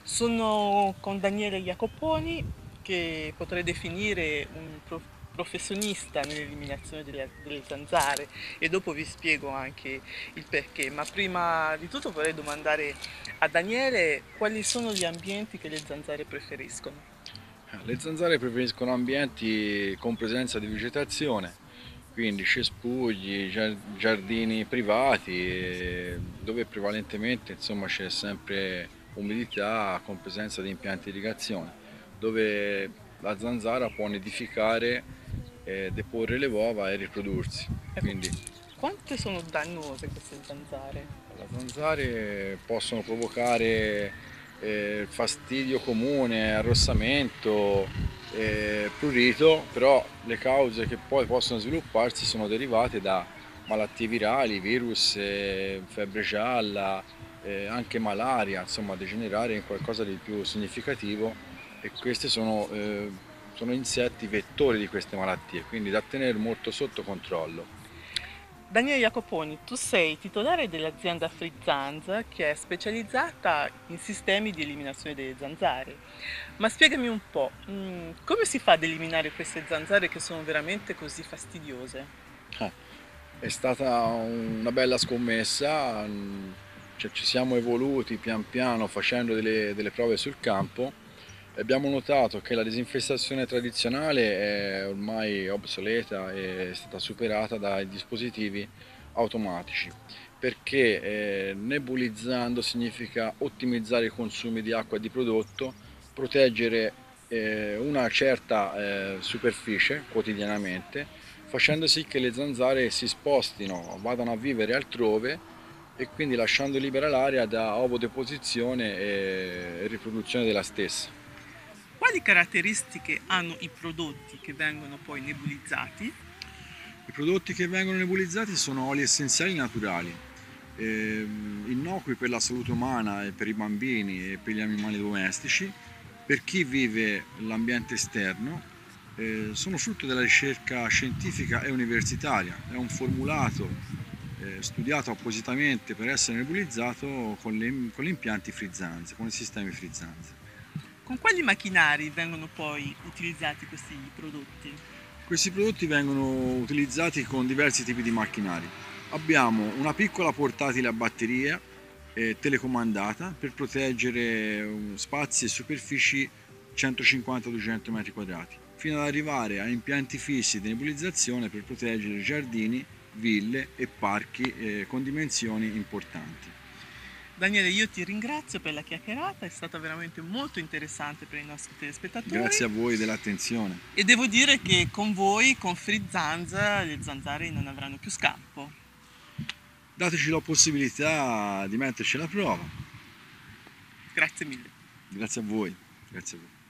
Sono con Daniele Jacoponi, che potrei definire professionista nell'eliminazione delle zanzare, e dopo vi spiego anche il perché. Ma prima di tutto vorrei domandare a Daniele quali sono gli ambienti che le zanzare preferiscono. Le zanzare preferiscono ambienti con presenza di vegetazione, quindi cespugli, giardini privati, dove prevalentemente insomma, c'è sempre umidità con presenza di impianti di irrigazione, dove la zanzara può nidificare, deporre le uova e riprodursi. Ecco, Quindi quante sono dannose queste zanzare? le zanzare possono provocare fastidio comune, arrossamento, prurito, però le cause che poi possono svilupparsi sono derivate da malattie virali, virus, febbre gialla, anche malaria, insomma degenerare in qualcosa di più significativo e questi sono insetti vettori di queste malattie, quindi da tenere molto sotto controllo. Daniele Jacoponi, tu sei titolare dell'azienda Frizzanza, che è specializzata in sistemi di eliminazione delle zanzare. Ma spiegami un po', come si fa ad eliminare queste zanzare che sono veramente così fastidiose? Eh, È stata una bella scommessa, cioè, ci siamo evoluti pian piano facendo delle prove sul campo e abbiamo notato che la disinfestazione tradizionale è ormai obsoleta e è stata superata dai dispositivi automatici, perché nebulizzando significa ottimizzare i consumi di acqua e di prodotto, proteggere una certa superficie quotidianamente, facendo sì che le zanzare si spostino, vadano a vivere altrove e quindi lasciando libera l'area da ovodeposizione e riproduzione della stessa. Quali caratteristiche hanno i prodotti che vengono poi nebulizzati? I prodotti che vengono nebulizzati sono oli essenziali naturali, innocui per la salute umana e per i bambini e per gli animali domestici. Per chi vive l'ambiente esterno, sono frutto della ricerca scientifica e universitaria. È un formulato studiato appositamente per essere nebulizzato con gli impianti frizzanze, con i sistemi frizzanze. Con quali macchinari vengono poi utilizzati questi prodotti? Questi prodotti vengono utilizzati con diversi tipi di macchinari. Abbiamo una piccola portatile a batteria telecomandata per proteggere spazi e superfici 150-200 m2, fino ad arrivare a impianti fissi di nebulizzazione per proteggere giardini, ville e parchi con dimensioni importanti. Daniele, io ti ringrazio per la chiacchierata, è stata veramente molto interessante per i nostri telespettatori Grazie a voi dell'attenzione. e devo dire che con voi, con Frizzanza, le zanzare non avranno più scampo. Dateci la possibilità di metterci alla prova. Grazie mille. Grazie a voi. Grazie a voi.